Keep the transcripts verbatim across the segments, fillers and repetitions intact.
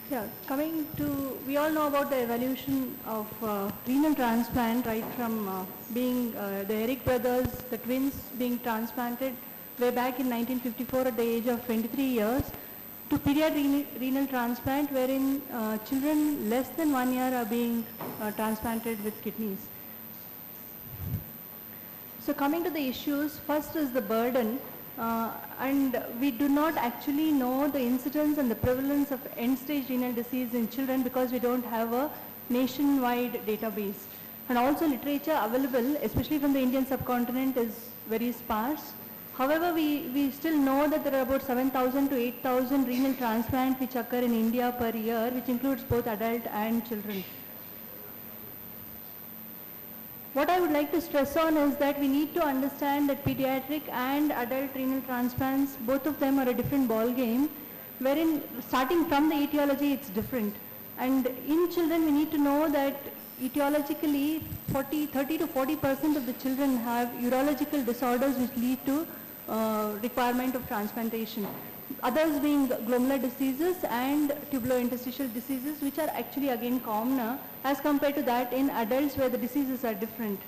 Yeah, coming to, we all know about the evolution of uh, renal transplant, right from uh, being uh, the Eric brothers, the twins being transplanted way back in nineteen fifty-four at the age of twenty-three years, to pediatric renal transplant wherein uh, children less than one year are being uh, transplanted with kidneys. So coming to the issues, first is the burden. Uh, and we do not actually know the incidence and the prevalence of end-stage renal disease in children because we don't have a nationwide database. And also literature available, especially from the Indian subcontinent, is very sparse. However, we, we still know that there are about seven thousand to eight thousand renal transplants which occur in India per year, which includes both adult and children. What I would like to stress on is that we need to understand that pediatric and adult renal transplants, both of them are a different ball game, wherein starting from the etiology it's different. And in children we need to know that etiologically forty, thirty to forty percent of the children have urological disorders which lead to uh, requirement of transplantation. Others being glomerular diseases and tubulointerstitial diseases, which are actually again commoner as compared to that in adults where the diseases are different.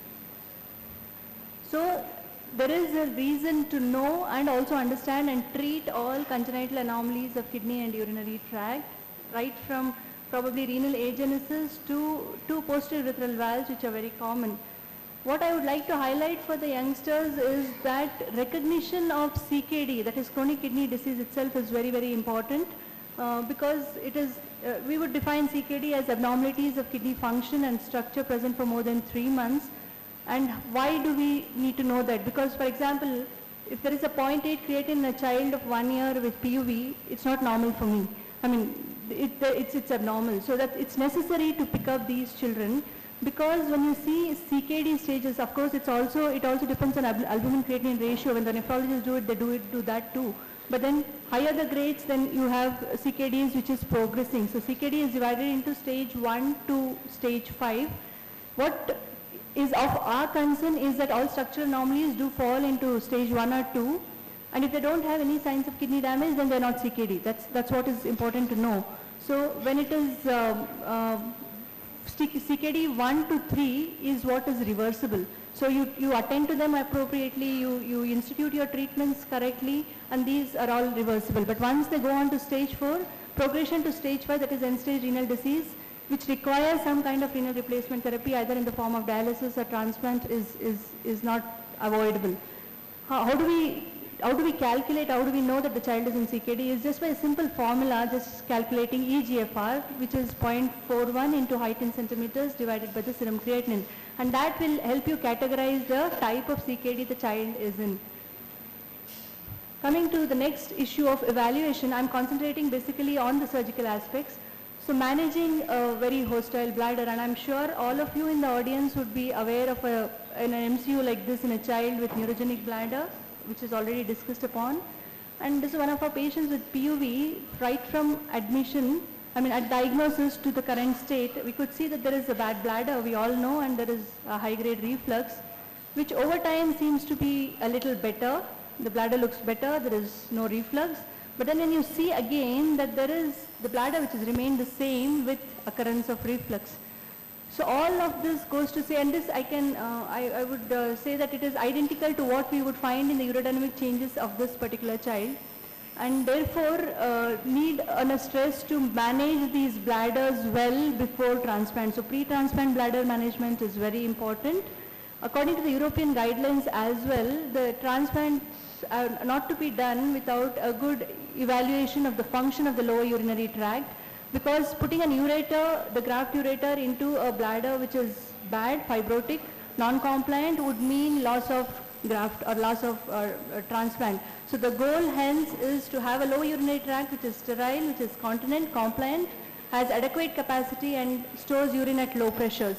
So there is a reason to know and also understand and treat all congenital anomalies of kidney and urinary tract, right from probably renal agenesis to, to posterior urethral valves, which are very common. What I would like to highlight for the youngsters is that recognition of C K D, that is chronic kidney disease itself, is very, very important uh, because it is, uh, we would define C K D as abnormalities of kidney function and structure present for more than three months. And why do we need to know that? Because, for example, if there is a zero point eight creatinine in a child of one year with P U V, it's not normal for me. I mean, it, it's, it's abnormal. So that it's necessary to pick up these children. Because when you see C K D stages, of course, it's also, it also depends on albumin creatinine ratio. When the nephrologists do it, they do it, do that too. But then higher the grades, then you have C K Ds which is progressing. So C K D is divided into stage one to stage five. What is of our concern is that all structural anomalies do fall into stage one or two. And if they don't have any signs of kidney damage, then they're not C K D. That's, that's what is important to know. So when it is um, uh, C K D one to three is what is reversible. So you, you attend to them appropriately, you, you institute your treatments correctly, and these are all reversible. But once they go on to stage four, progression to stage five, that is end-stage renal disease, which requires some kind of renal replacement therapy, either in the form of dialysis or transplant, is, is, is not avoidable. How, how do we How do we calculate, how do we know that the child is in C K D? Is just by a simple formula, just calculating E G F R, which is zero point four one into height in centimeters divided by the serum creatinine. And that will help you categorize the type of C K D the child is in. Coming to the next issue of evaluation, I'm concentrating basically on the surgical aspects. So managing a very hostile bladder, and I'm sure all of you in the audience would be aware of a, an M C U like this in a child with neurogenic bladder, which is already discussed upon. And this is one of our patients with P U V. Right from admission, I mean at diagnosis to the current state, we could see that there is a bad bladder, we all know, and there is a high-grade reflux, which over time seems to be a little better. The bladder looks better, there is no reflux. But then when you see again that there is the bladder which has remained the same with occurrence of reflux. So all of this goes to say, and this I can, uh, I, I would uh, say that it is identical to what we would find in the urodynamic changes of this particular child, and therefore uh, need on a stress to manage these bladders well before transplant. So pre-transplant bladder management is very important. According to the European guidelines as well, the transplants are not to be done without a good evaluation of the function of the lower urinary tract. Because putting an ureter, the graft ureter, into a bladder which is bad, fibrotic, non-compliant would mean loss of graft or loss of uh, uh, transplant. So the goal hence is to have a low urinary tract which is sterile, which is continent, compliant, has adequate capacity and stores urine at low pressures.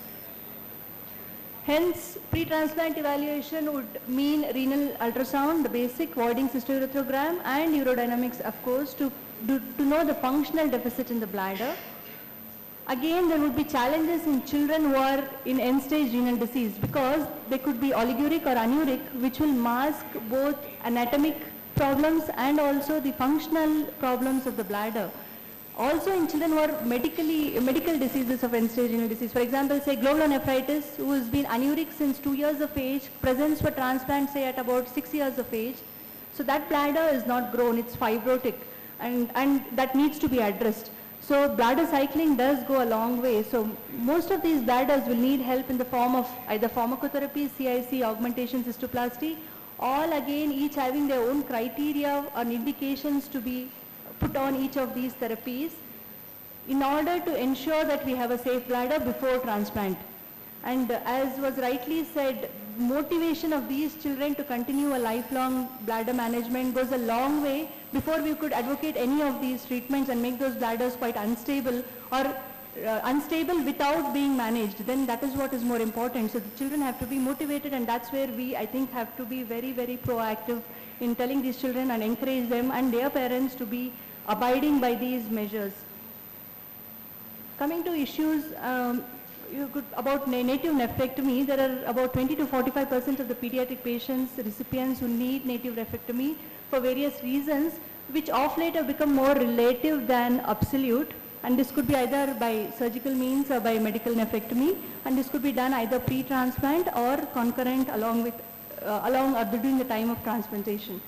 Hence, pre-transplant evaluation would mean renal ultrasound, the basic, voiding cystourethrogram, and urodynamics, of course, to Do, to know the functional deficit in the bladder. Again, there would be challenges in children who are in end-stage renal disease because they could be oliguric or anuric, which will mask both anatomic problems and also the functional problems of the bladder. Also in children who are medically, medical diseases of end-stage renal disease, for example, say glomerulonephritis, who has been anuric since two years of age, presents for transplant, say at about six years of age. So that bladder is not grown, it's fibrotic, and, and that needs to be addressed. So bladder cycling does go a long way. So most of these bladders will need help in the form of either pharmacotherapy, C I C, augmentation, cystoplasty, all again each having their own criteria and indications to be put on each of these therapies in order to ensure that we have a safe bladder before transplant. And uh, as was rightly said, motivation of these children to continue a lifelong bladder management goes a long way before we could advocate any of these treatments and make those bladders quite unstable or uh, unstable without being managed. Then that is what is more important. So the children have to be motivated, and that's where we, I think, have to be very, very proactive in telling these children and encourage them and their parents to be abiding by these measures. Coming to issues um, you could, about na native nephrectomy, there are about twenty to forty-five percent of the pediatric patients, recipients who need native nephrectomy for various reasons, which of late have become more relative than absolute. And this could be either by surgical means or by medical nephrectomy, and this could be done either pre-transplant or concurrent along with, uh, along or during the time of transplantation.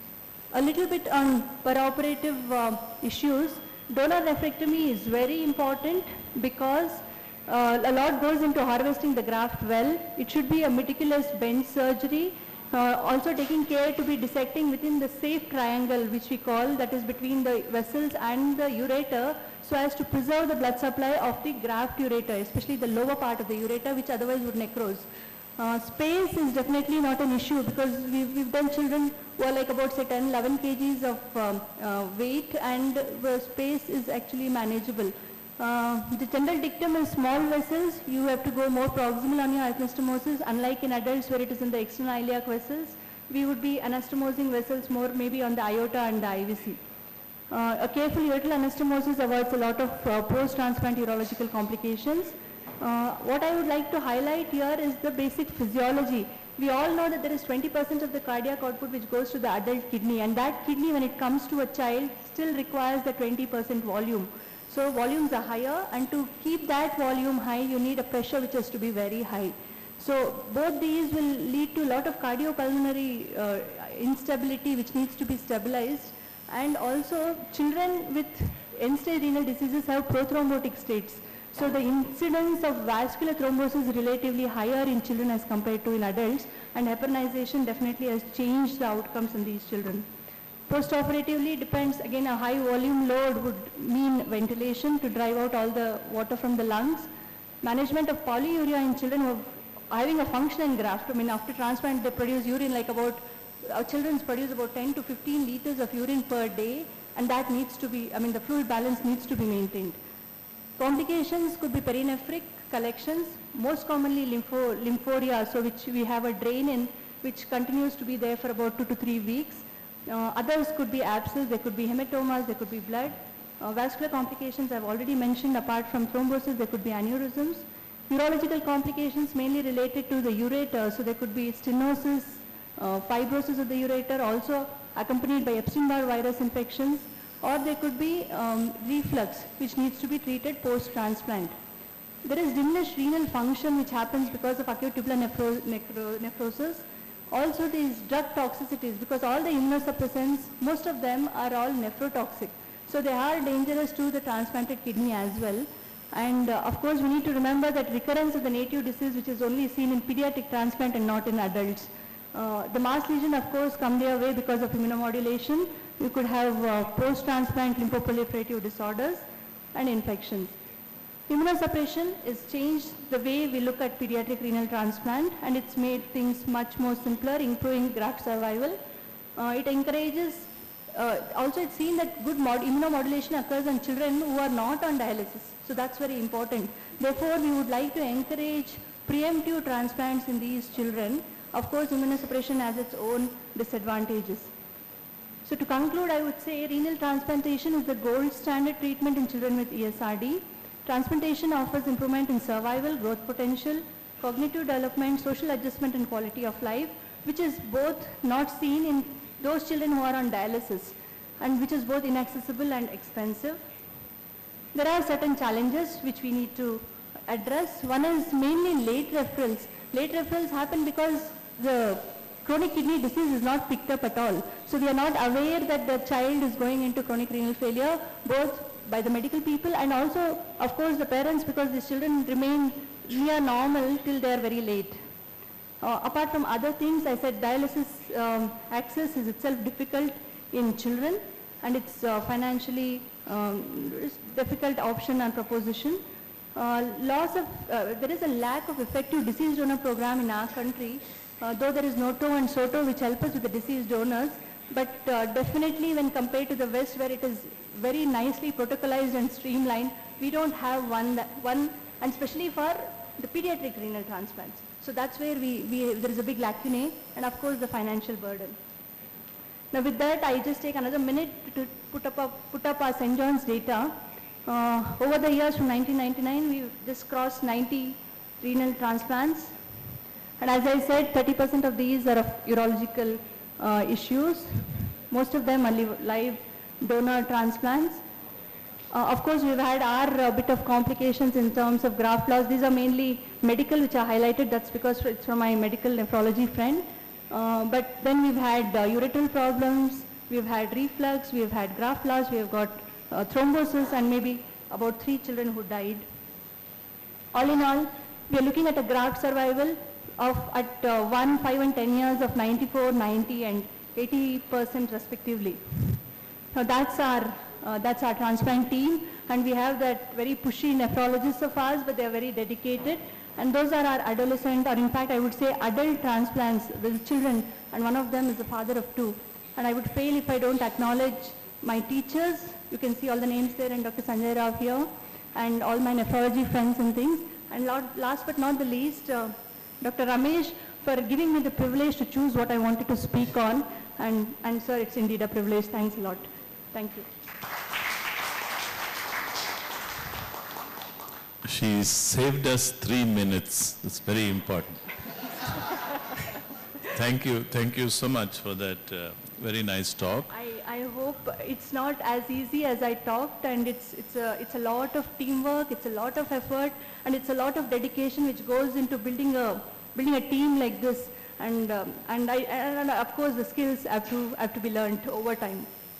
A little bit on peroperative uh, issues. Donor nephrectomy is very important because uh, a lot goes into harvesting the graft well. It should be a meticulous bench surgery, uh, also taking care to be dissecting within the safe triangle, which we call, that is between the vessels and the ureter, so as to preserve the blood supply of the graft ureter, especially the lower part of the ureter, which otherwise would necrose. Uh, space is definitely not an issue because we've, we've done children who are like about say ten, eleven kgs of um, uh, weight, and the space is actually manageable. Uh, the general dictum is small vessels, you have to go more proximal on your anastomosis, unlike in adults where it is in the external iliac vessels. We would be anastomosing vessels more maybe on the aorta and the I V C. Uh, a careful ureteral anastomosis avoids a lot of uh, post-transplant urological complications. Uh, what I would like to highlight here is the basic physiology. We all know that there is twenty percent of the cardiac output which goes to the adult kidney, and that kidney, when it comes to a child, still requires the twenty percent volume. So volumes are higher, and to keep that volume high, you need a pressure which has to be very high. So both these will lead to a lot of cardiopulmonary uh, instability which needs to be stabilized. And also children with end-stage renal diseases have prothrombotic states. So the incidence of vascular thrombosis is relatively higher in children as compared to in adults, and heparinization definitely has changed the outcomes in these children. Post-operatively depends, again, a high volume load would mean ventilation to drive out all the water from the lungs. Management of polyuria in children who are having a functioning graft. I mean, after transplant they produce urine like about, our children produce about ten to fifteen liters of urine per day, and that needs to be, I mean, the fluid balance needs to be maintained. Complications could be perinephric collections, most commonly lympho, lymphoria, so which we have a drain in, which continues to be there for about two to three weeks. Uh, others could be abscess, there could be hematomas, there could be blood. Uh, vascular complications I've already mentioned, apart from thrombosis, there could be aneurysms. Urological complications mainly related to the ureter, so there could be stenosis, uh, fibrosis of the ureter, also accompanied by Epstein-Barr virus infections, or there could be um, reflux, which needs to be treated post-transplant. There is diminished renal function which happens because of acute tubular nephro nephro nephrosis. Also these drug toxicities, because all the immunosuppressants, most of them are all nephrotoxic. So they are dangerous to the transplanted kidney as well. And uh, of course we need to remember that recurrence of the native disease, which is only seen in pediatric transplant and not in adults. Uh, the mass lesion of course come their way because of immunomodulation. You could have uh, post-transplant lymphoproliferative disorders and infections. Immunosuppression has changed the way we look at pediatric renal transplant, and it's made things much more simpler, improving graft survival. Uh, it encourages, uh, also it's seen that good mod immunomodulation occurs in children who are not on dialysis. So that's very important. Therefore, we would like to encourage preemptive transplants in these children. Of course, immunosuppression has its own disadvantages. So to conclude, I would say renal transplantation is the gold standard treatment in children with E S R D. Transplantation offers improvement in survival, growth potential, cognitive development, social adjustment and quality of life, which is both not seen in those children who are on dialysis, and which is both inaccessible and expensive. there are certain challenges which we need to address. One is mainly late referrals. Late referrals happen because the chronic kidney disease is not picked up at all. So we are not aware that the child is going into chronic renal failure, both by the medical people and also, of course, the parents, because these children remain near normal till they are very late. Uh, apart from other things, I said dialysis um, access is itself difficult in children, and it's uh, financially um, difficult option and proposition. Uh, loss of, uh, there is a lack of effective disease donor program in our country, uh, though there is NOTO and SOTO which help us with the deceased donors, but uh, definitely when compared to the West, where it is very nicely protocolized and streamlined, we don't have one, that, one and especially for the pediatric renal transplants. So that's where we, we, there is a big lacunae, and of course the financial burden. Now with that, I just take another minute to put up, a, put up our Saint John's data. Uh, over the years from nineteen ninety-nine, we've just crossed ninety renal transplants. And as I said, thirty percent of these are of urological uh, issues. Most of them are live, live donor transplants. Uh, of course, we've had our uh, bit of complications in terms of graft loss. These are mainly medical, which are highlighted. That's because it's from my medical nephrology friend. Uh, but then we've had uh, ureteral problems, we've had reflux, we've had graft loss, we've got uh, thrombosis, and maybe about three children who died. All in all, we are looking at a graft survival of at uh, one, five, and ten years of ninety-four, ninety, and eighty percent respectively. Now that's our uh, that's our transplant team, and we have that very pushy nephrologists of ours, but they are very dedicated. And those are our adolescent, or in fact I would say adult transplants, the children, and one of them is the father of two. And I would fail if I don't acknowledge my teachers. You can see all the names there, and Doctor Sanjay Rao here, and all my nephrology friends and things. And last but not the least, uh, Doctor Ramesh, for giving me the privilege to choose what I wanted to speak on. And, and sir, it's indeed a privilege. Thanks a lot. Thank you. She saved us three minutes. It's very important. Thank you. Thank you so much for that uh, very nice talk. I, I hope it's not as easy as I talked, and it's, it's, a, it's a lot of teamwork, it's a lot of effort, and it's a lot of dedication which goes into building a, building a team like this. And, um, and, I, and of course the skills have to, have to be learned over time.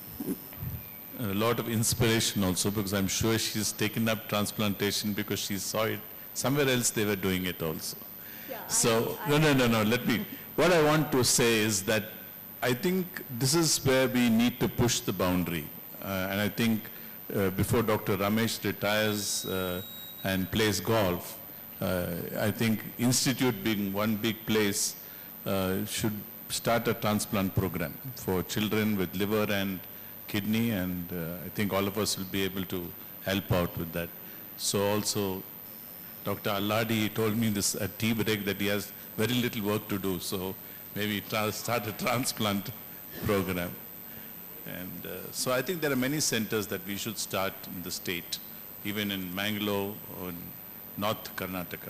A lot of inspiration also, because I'm sure she's taken up transplantation because she saw it somewhere else. They were doing it also. Yeah, so I, no, I, no, no, no. Let me. What I want to say is that I think this is where we need to push the boundary, uh, and I think uh, before Doctor Ramesh retires uh, and plays golf, uh, I think Institute being one big place uh, should start a transplant program for children with liver and kidney, and uh, I think all of us will be able to help out with that. So also, Doctor Alladi told me this at tea break that he has very little work to do, so maybe start a transplant program. And uh, so I think there are many centers that we should start in the state, even in Bangalore or in North Karnataka.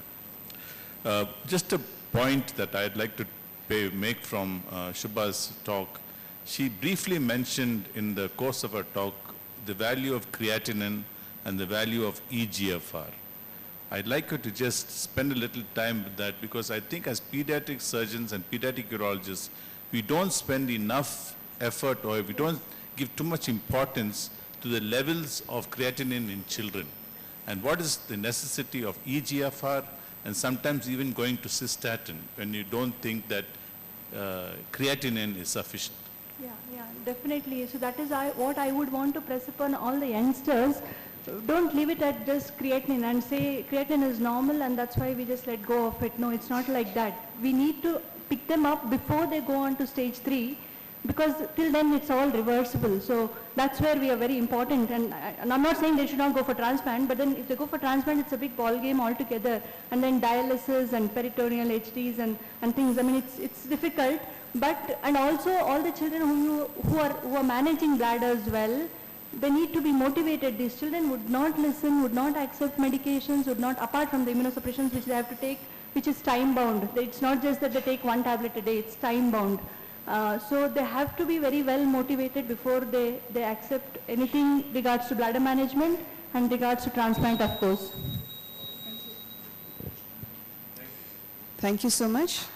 Uh, just a point that I'd like to pay, make from uh, Shubha's talk. She briefly mentioned in the course of her talk the value of creatinine and the value of E G F R. I'd like her to just spend a little time with that, because I think as pediatric surgeons and pediatric urologists, we don't spend enough effort, or we don't give too much importance to the levels of creatinine in children. And what is the necessity of E G F R, and sometimes even going to cystatin when you don't think that uh, creatinine is sufficient. Yeah, yeah, definitely. So that is I, what I would want to press upon all the youngsters. Don't leave it at just creatinine and say creatinine is normal and that's why we just let go of it. No, it's not like that. We need to pick them up before they go on to stage three, because till then it's all reversible. So that's where we are very important. And, and I'm not saying they should not go for transplant, but then if they go for transplant, it's a big ball game altogether. And then dialysis and peritoneal H Ds and, and things. I mean, it's, it's difficult. But, and also all the children who, you, who, are, who are managing bladders well, they need to be motivated. These children would not listen, would not accept medications, would not, apart from the immunosuppressions which they have to take, which is time bound. It's not just that they take one tablet a day, it's time bound. Uh, so they have to be very well motivated before they, they accept anything regards to bladder management. and regards to transplant, of course. Thank you so much.